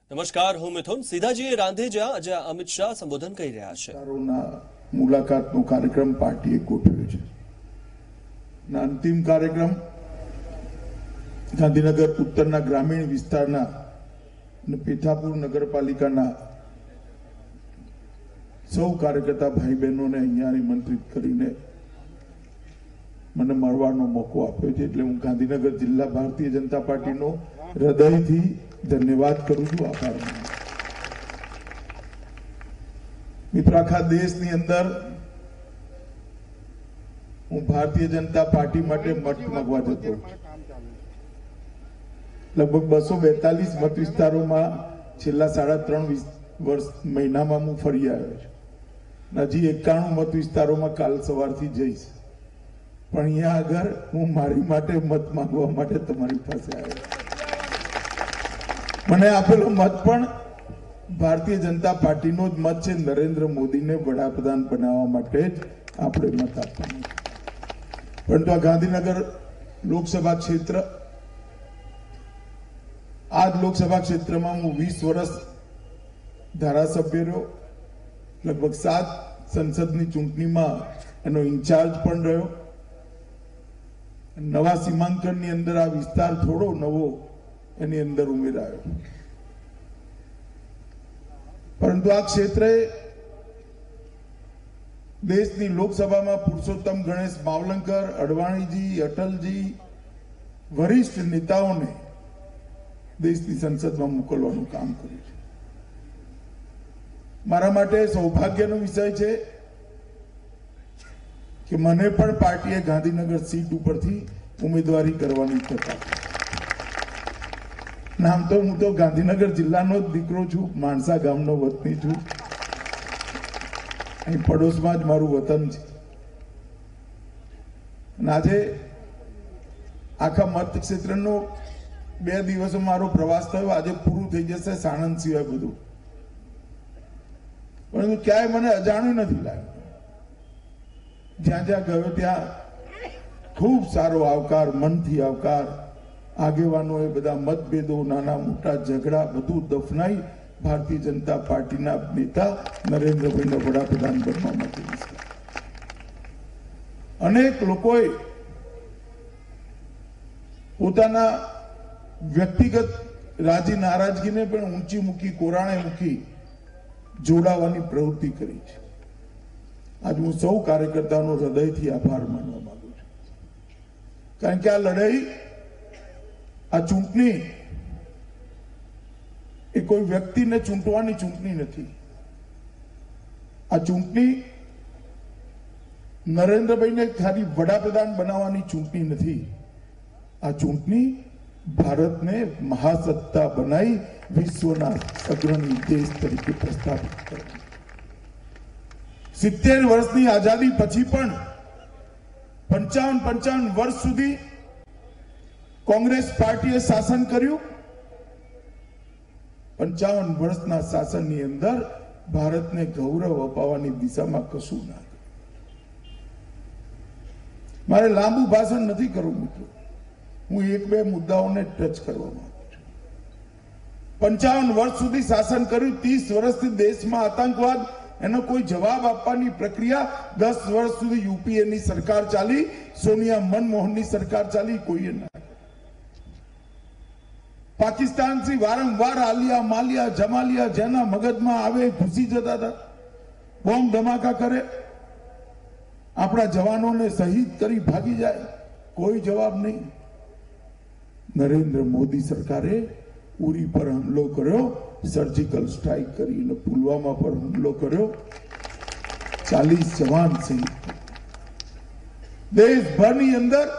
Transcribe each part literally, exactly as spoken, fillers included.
નમસ્કાર, હું મિથુન. સીધાજીએ રાંધેજા આજે અમિત શાહ સંબોધન કરી રહ્યા છે. મુલાકાતનો કાર્યક્રમ પાર્ટીએ ગોઠવ્યો છે. અંતિમ કાર્યક્રમ ગાંધીનગર ઉત્તરના ગ્રામીણ વિસ્તારના અને પેથાપુર નગરપાલિકાના સૌ કાર્યકર્તા ભાઈ બહેનોને અહીંયા નિમંત્રિત કરીને મને મળવાનો મોકો આપ્યો છે. એટલે હું ગાંધીનગર જિલ્લા ભારતીય જનતા પાર્ટીનો હૃદયથી ધન્યવાદ કરું છું, આભાર માનું છું. મિત્રો, આખા દેશની અંદર હું ભારતીય જનતા પાર્ટી માટે મત માંગવા જતો લગભગ બસો બેતાલીસ મત વિસ્તારોમાં છેલ્લા સાડા ત્રણ વર્ષ મહિનામાં હું ફરી આવ્યો છું. હજી એકાણું મત વિસ્તારોમાં કાલ સવારથી જઈશ. પણ અહીંયા આગળ હું મારી માટે મત માંગવા માટે તમારી પાસે આવ્યો. મને આપેલો મત પણ ભારતીય જનતા પાર્ટીનો જ મત છે. નરેન્દ્ર મોદીને વડાપ્રધાન બનાવવા માટે જ આપણે મત આપવાનો. પરંતુ આ ગાંધીનગર લોકસભા ક્ષેત્ર, આ જ લોકસભા ક્ષેત્રમાં હું વીસ વર્ષ ધારાસભ્ય રહ્યો. લગભગ સાત સંસદની ચૂંટણીમાં એનો ઇન્ચાર્જ પણ રહ્યો. નવા સીમાંકનની અંદર આ વિસ્તાર થોડો નવો એની અંદર ઉમેરાયો. પરંતુ આ ક્ષેત્રે દેશની લોકસભામાં પુરુષોત્તમ ગણેશ માવલંકર, અડવાણીજી, અટલજી, વરિષ્ઠ નેતાઓને દેશની સંસદમાં મોકલવાનું કામ કર્યું છે. મારા માટે સૌભાગ્યનો વિષય છે કે મને પણ પાર્ટીએ ગાંધીનગર સીટ ઉપરથી ઉમેદવારી કરવાની તક આપી. નામ તો હું તો ગાંધીનગર જિલ્લાનો જ દીકરો છું, માણસા ગામનો વતની છું. અહીં પડોશમાં જ મારું વતન છે. અને આજે આખા મત ક્ષેત્રનો બે દિવસો મારો પ્રવાસ થયો. આજે પૂરું થઈ જશે સાણંદ સિવાય બધું. પરંતુ ક્યાંય મને અજાણ્યું નથી લાગ્યું. જ્યાં જ્યાં ગયો ત્યાં ખૂબ સારો આવકાર, મનથી આવકાર. આગેવાનોએ બધા મતભેદો, નાના મોટા ઝઘડા બધું દફનાઈ ભારતીય જનતા પાર્ટીના નેતા નરેન્દ્રભાઈને વડાપ્રધાન બનવા માટે. અનેક લોકોએ પોતાના વ્યક્તિગત રાજી નારાજગીને પણ ઊંચી મૂકી, કોરાણે મૂકી જોડાવાની પ્રવૃત્તિ કરી છે. આજ હું સૌ કાર્યકર્તાનો હૃદયથી આભાર માનવા માંગુ છું. કારણ કે આ લડાઈ, આ ચૂંટણી એ કોઈ વ્યક્તિને ચૂંટવાની ચૂંટણી નથી. આ ચૂંટણી નરેન્દ્રભાઈને ખાલી વડાપ્રધાન બનાવવાની ચૂંટણી નથી. આ ચૂંટણી ભારતને મહાસત્તા બનાવી વિશ્વના અગ્રણી દેશ તરીકે પ્રસ્થાપિત કરવાની. સિત્તેર વર્ષની આઝાદી પછી પણ પંચાવન પંચાવન વર્ષ સુધી કોંગ્રેસ પાર્ટીએ શાસન કર્યું. પંચાવન વર્ષના શાસનની અંદર ભારતને ગૌરવ અપાવવાની દિશામાં કશું ના કર્યું. મારે લાંબુ ભાષણ નથી કરવું મિત્રો. હું એક બે મુદ્દાઓને ટચ કરવા માંગુ છું. પંચાવન વર્ષ સુધી શાસન કર્યું. ત્રીસ વર્ષથી દેશમાં આતંકવાદ, એનો કોઈ જવાબ આપવાની પ્રક્રિયા. દસ વર્ષ સુધી યુપીએની સરકાર ચાલી, સોનિયા મનમોહનની સરકાર ચાલી, કોઈએ ના. પાકિસ્તાનથી વારંવાર આલિયા માલિયા જમાલિયા જેના મગજમાં આવે ઘૂસી જતા હતા, બોમ્બ ધમાકા કરે, આપણા જવાનોને શહીદ કરી ભાગી જાય, કોઈ જવાબ નહીં. નરેન્દ્ર મોદી સરકારે ઉરી પર હુમલો કર્યો, સર્જિકલ સ્ટ્રાઇક કરીને પુલવામા પર હુમલો કર્યો, ચાલીસ જવાન શહીદ. દેશભરની અંદર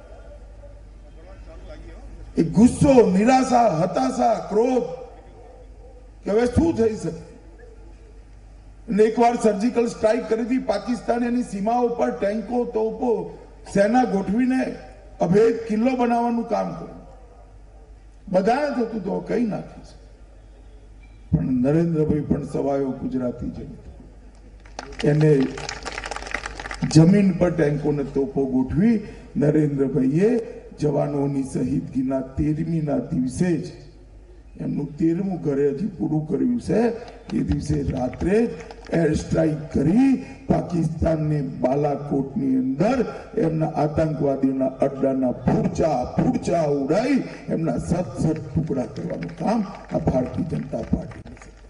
એ ગુસ્સો, નિરાશા, હતાશા, ક્રોધ કે હવે શું થઈ શકે. એકવાર સર્જિકલ સ્ટ્રાઇક કરી હતી. પાકિસ્તાન એની સીમાઓ પર ટેન્કો, તોપો, સેના ગોઠવીને અભેદ કિલ્લો બનાવવાનું કામ કર્યું. બધાને થતું તો કઈ નાખી છે. પણ નરેન્દ્રભાઈ પણ સવાયો ગુજરાતી છે. એને જમીન પર ટેન્કોને તોપો ગોઠવી નરેન્દ્રભાઈએ જવાનોની શહીદગીના તેરમીના દિવસે જ એમનું તેરમું ઘરે હજી પૂરું કર્યું છે એ દિવસે રાત્રે એર સ્ટ્રાઇક કરી પાકિસ્તાનની બાલાકોટની અંદર એમના આતંકવાદીઓના અડ્ડાના ફૂરચા ફૂરચા ઉડાઈ એમના સત સત ટુકડા કરવાનું કામ આ ભારતીય જનતા પાર્ટી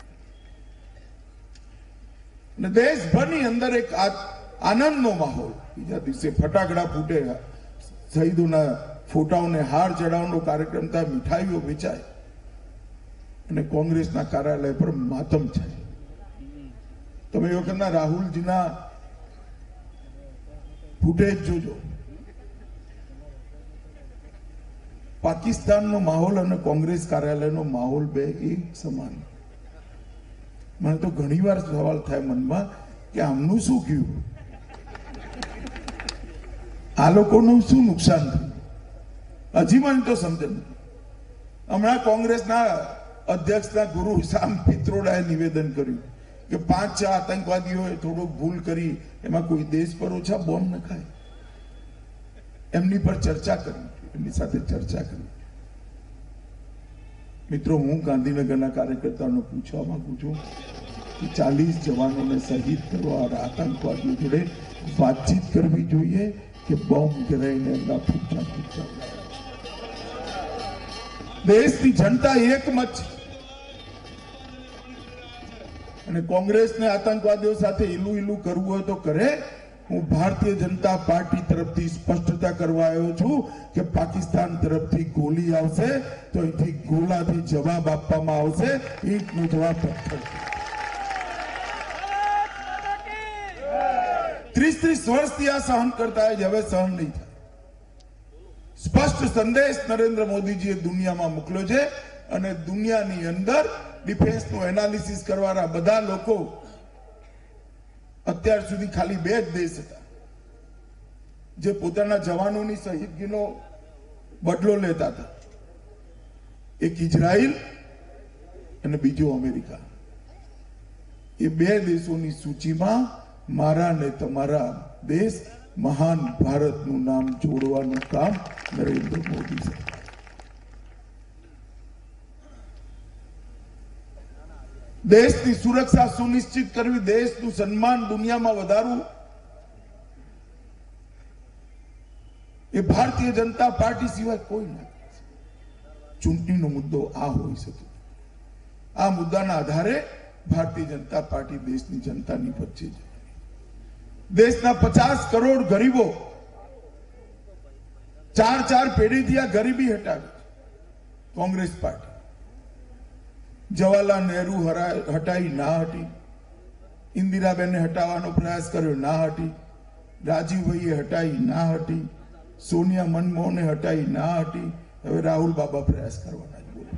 અને દેશભરની અંદર એક આનંદનો માહોલ. બીજા દિવસે ફટાકડા ફૂટે, શહીદોના ફોટાઓને હાર ચડાવવાનો કાર્યક્રમ થાય, મીઠાઈઓ વેચાય અને કોંગ્રેસના કાર્યાલય પર માતમ છે. તમે એ વખતના રાહુલજીના ફૂટેજ જોજો. પાકિસ્તાનનો માહોલ અને કોંગ્રેસ કાર્યાલયનો માહોલ બે એક સમાન. મને તો ઘણી વાર સવાલ થાય મનમાં કે આમનું શું થયું, આ લોકોનું શું નુકસાન થયું, હજી મને તો સમજ નથી. હમણાં કોંગ્રેસના અધ્યક્ષના ગુરુ શામ પિત્રોડાએ નિવેદન કર્યું કે પાંચ છ આતંકવાદીઓએ થોડોક ભૂલ કરી, એમાં કોઈ દેશ પર ઓછા બોમ્બ નખાય. એમની પર ચર્ચા કરી, એમની સાથે ચર્ચા કરી. મિત્રો, હું ગાંધીનગરના કાર્યકર્તાઓને પૂછવા માંગુ છું કે ચાલીસ જવાનોને શહીદ કરવા આતંકવાદીઓ જોડે વાતચીત કરવી જોઈએ કે બોમ્બ ગરાઈને એમના ફૂટતા ફૂટતા. દેશની જનતા એકમત છે અને કોંગ્રેસને આતંકવાદીઓ સાથે ઈલું ઈલું કરવું હોય તો કરે. હું ભારતીય જનતા પાર્ટી તરફથી સ્પષ્ટતા કરવા આવ્યો છું કે પાકિસ્તાન તરફથી ગોળી આવશે તો અહીંથી ગોળાથી જવાબ આપવામાં આવશે, ઈંટનો જવાબ પથ્થર. ત્રીસ ત્રીસ વર્ષથી આ સહન કરતા હોય, હવે સહન નહીં થાય. સ્પષ્ટ સંદેશ નરેન્દ્ર મોદીજીએ દુનિયામાં મોકલ્યો છે અને દુનિયાની અંદર ડિફેન્સનું એનાલિસિસ કરવાના બધા લોકો, અત્યાર સુધી ખાલી બે જ દેશ હતા જે પોતાના જવાનોની શહીદગીનો બદલો લેતા હતા. એક ઇઝરાયલ અને બીજો અમેરિકા. એ બે દેશોની સૂચિમાં મારા ને તમારા દેશ મહાન ભારતનું નામ જોડવાનું કામ નરેન્દ્ર મોદી છે. દેશની સુરક્ષા સુનિશ્ચિત કરવી, દેશનું સન્માન દુનિયામાં વધારવું, એ ભારતીય જનતા પાર્ટી સિવાય કોઈ ના. ચૂંટણીનો મુદ્દો આ હોઈ શકે. આ મુદ્દાના આધારે ભારતીય જનતા પાર્ટી દેશની જનતાની વચ્ચે છે. દેશના પચાસ કરોડ ગરીબો ચાર ચાર પેઢીથી આ ગરીબી હટાવી કોંગ્રેસ પાર્ટી. જવાહરલાલ નહેરુ હટાઈ ના હટી, ઇન્દિરાબેને હટાવવાનો પ્રયાસ કર્યો ના હટી, રાજીવભાઈએ હટાઈ ના હટી, સોનિયા મનમોહને હટાઈ ના હટી, હવે રાહુલ બાબા પ્રયાસ કરવાના.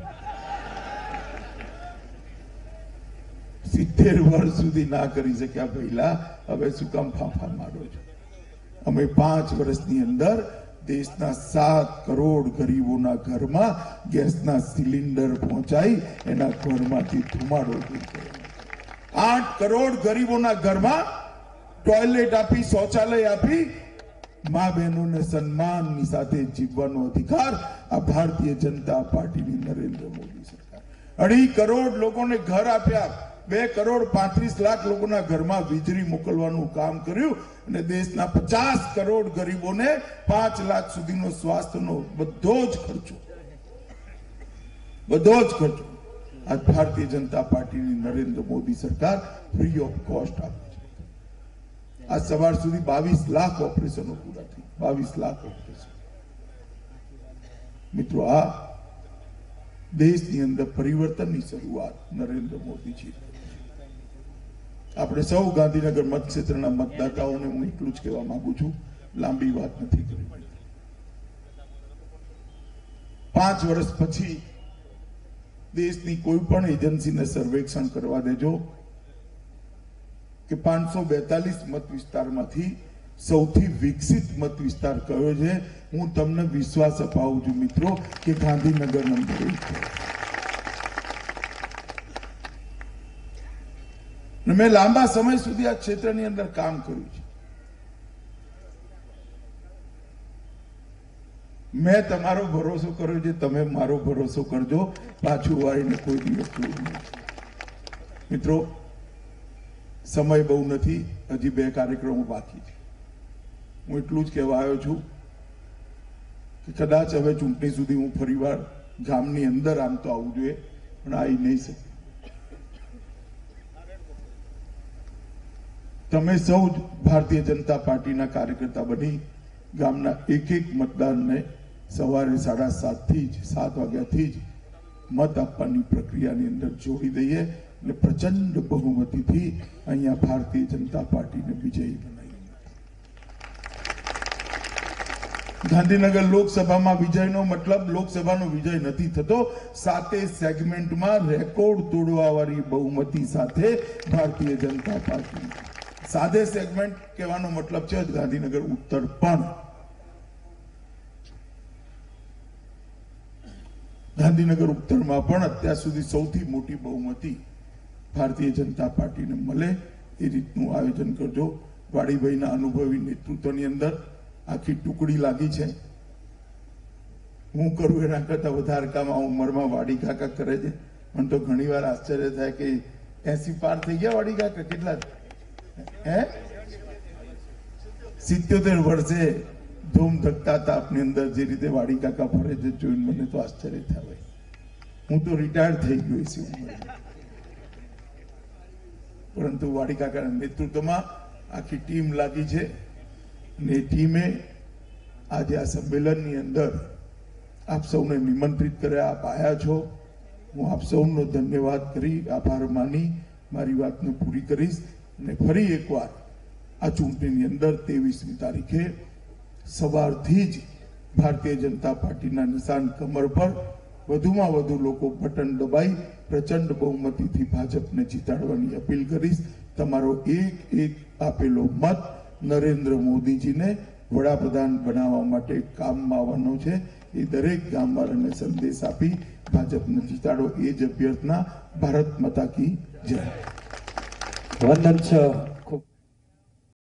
સિત્તેર વર્ષ સુધી ના કરી શક્યા પહેલા હવે શું કામ ફાંફા મારો છો? અમે પાંચ વર્ષની અંદર દેશના સાત કરોડ ગરીબોના ઘરમાં ગેસના સિલિન્ડર પહોંચાઈ એના ઘરમાંથી ધુમાડો દૂર કર્યો. આઠ કરોડ ગરીબોના ઘરમાં ટોયલેટ આપી, શૌચાલય આપી, મા બહેનોને સન્માનની સાથે જીવવાનો અધિકાર આ ભારતીય જનતા પાર્ટીની નરેન્દ્ર મોદી સરકાર. અઢી કરોડ લોકોને ઘર આપ્યા, બે કરોડ પાંત્રીસ લાખ લોકોના ઘરમાં વીજળી મોકલવાનું કામ કર્યું અને દેશના પચાસ કરોડ ગરીબોને પાંચ લાખ સુધીનો સ્વાસ્થ્યનો બધો જ ખર્ચો બધો જ ખર્ચો આ ભારતીય જનતા પાર્ટીની નરેન્દ્ર મોદી સરકાર ફ્રી ઓફ કોસ્ટ આપે છે. આ સવાર સુધી બાવીસ લાખ ઓપરેશનો પૂરા થઈ, બાવીસ લાખ ઓપરેશન. મિત્રો, આ દેશની અંદર પરિવર્તનની શરૂઆત નરેન્દ્ર મોદીજી. આપણે સૌ ગાંધીનગર મતક્ષેત્રના મતદાતાઓને હું એટલું જ કહેવા માંગુ છું, લાંબી વાત નથી કરવી. પાંચ વર્ષ પછી દેશની કોઈ પણ એજન્સીને સર્વેક્ષણ કરવા દેજો કે પાંચસો બેતાલીસ મત વિસ્તારમાંથી સૌથી વિકસિત મત વિસ્તાર કયો છે. હું તમને વિશ્વાસ અપાવું છું મિત્રો કે ગાંધીનગર નંબર એક છે. મેં લાંબા સમય સુધી આ ક્ષેત્રની અંદર કામ કર્યું છે. મેં તમારો ભરોસો કર્યો છે, તમે મારો ભરોસો કરજો, પાછું વાળીને કોઈ દિવસ જોયું નહીં. મિત્રો, સમય બહુ નથી, હજી બે કાર્યક્રમો બાકી છે. હું એટલું જ કહેવા આવ્યો છું કે કદાચ હવે ચૂંટણી સુધી હું ફરીવાર ગામની અંદર આમ તો આવવું જોઈએ, પણ આવી નહીં શકે. તમે સૌ જ ભારતીય જનતા પાર્ટીના કાર્યકર્તા બની ગામના એક એક મતદારને સવારે સાડા સાત થી જ સાત વાગ્યાથી જ મત આપવાની પ્રક્રિયાની અંદર જોડી દઈએ એટલે પ્રચંડ બહુમતીથી અહીંયા ભારતીય જનતા પાર્ટીને વિજયી બનાવી. ગાંધીનગર લોકસભામાં વિજયનો મતલબ લોકસભાનો વિજય નથી થતો, સાતે સેગમેન્ટમાં રેકોર્ડ તોડવા વાળી બહુમતી સાથે ભારતીય જનતા પાર્ટી. સાદે સેગમેન્ટ કહેવાનો મતલબ છે ગાંધીનગર ઉત્તર પણ. ગાંધીનગર ઉત્તરમાં પણ અત્યાર સુધી સૌથી મોટી બહુમતી ભારતીય જનતા પાર્ટીને મળે એ રીતનું આયોજન કરજો. વાડીભાઈના અનુભવી નેતૃત્વની અંદર આખી ટુકડી લાગી છે. હું કરું એના કરતા વધારે કામ આ ઉંમરમાં વાડી કાકા કરે છે. મને તો ઘણી વાર આશ્ચર્ય થાય કે એસી પાર થઈ ગયા વાડી કાકા, કેટલા હે સિત્યોતેર વર્ષે ધૂમ ધકતા તાપની અંદર જે રીતે વાડી કાકા ફરે છે જોઈને મને તો આશ્ચર્ય થાય. હું તો રિટાયર્ડ થઈ ગયો છું, પરંતુ વાડી કાકાના નેતૃત્વમાં આખી ટીમ લાગી છે ને ટીમે આજે આ સંમેલનની અંદર આપ સૌને નિમંત્રિત કર્યા. આપ આવ્યા છો, હું આપ સૌનો ધન્યવાદ કરી આભાર માની મારી વાતને પૂરી કરીશ. અને ફરી એકવાર આ ચૂંટણીની અંદર ત્રેવીસમી તારીખે સવારથી જ ભારતીય જનતા પાર્ટીના નિશાન કમર પર વધુમાં વધુ લોકો બટન દબાઈ પ્રચંડ બહુમતીથી ભાજપને જીતાડવાની અપીલ કરીશ. તમારો એક એક આપેલો મત નરેન્દ્ર મોદીજીને વડાપ્રધાન બનાવવા માટે કામમાં આવવાનો છે. એ દરેક ગામવાળાને સંદેશ આપી ભાજપને જીતાડો એ જ અભ્યર્થના. ભારત માતા કી જય. વંદન છે